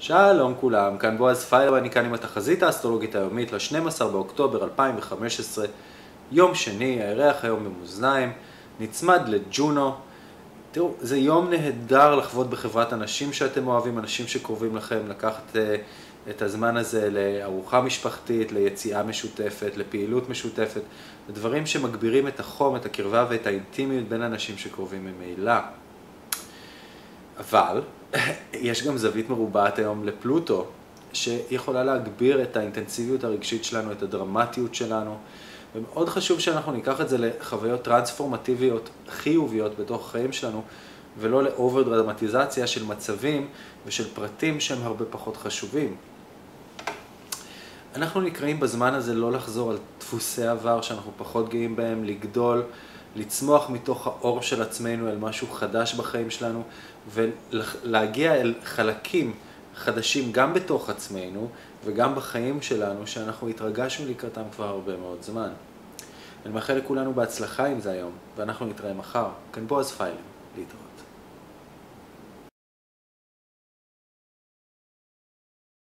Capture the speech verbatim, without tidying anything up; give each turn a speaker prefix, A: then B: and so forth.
A: שלום כולם, כאן בועז פיילר ואני כאן עם התחזית האסטרולוגית היומית ל-שנים עשר באוקטובר אלפיים וחמש עשרה, יום שני, הירח היום במאזניים, נצמד לג'ונו. תראו, זה יום נהדר לחוות בחברת אנשים שאתם אוהבים, אנשים שקרובים לכם, לקחת uh, את הזמן הזה לארוחה משפחתית, ליציאה משותפת, לפעילות משותפת, לדברים שמגבירים את החום, את הקרבה ואת האינטימיות בין אנשים שקרובים ממילא. אבל יש גם זווית מרובעת היום לפלוטו, שיכולה להגביר את האינטנסיביות הרגשית שלנו, את הדרמטיות שלנו, ומאוד חשוב שאנחנו ניקח את זה לחוויות טרנספורמטיביות חיוביות בתוך החיים שלנו, ולא לאובר דרמטיזציה של מצבים ושל פרטים שהם הרבה פחות חשובים. אנחנו נקראים בזמן הזה לא לחזור על דפוסי עבר שאנחנו פחות גאים בהם, לגדול, לצמוח מתוך האור של עצמנו אל משהו חדש בחיים שלנו, ולהגיע אל חלקים חדשים גם בתוך עצמנו וגם בחיים שלנו שאנחנו התרגשנו לקראתם כבר הרבה מאוד זמן. אני מאחל לכולנו בהצלחה עם זה היום, ואנחנו נתראה מחר. כאן בועז פיילר, להתראות.